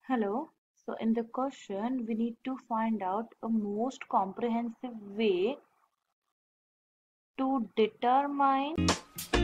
Hello. So in the question, we need to find out a most comprehensive way to determine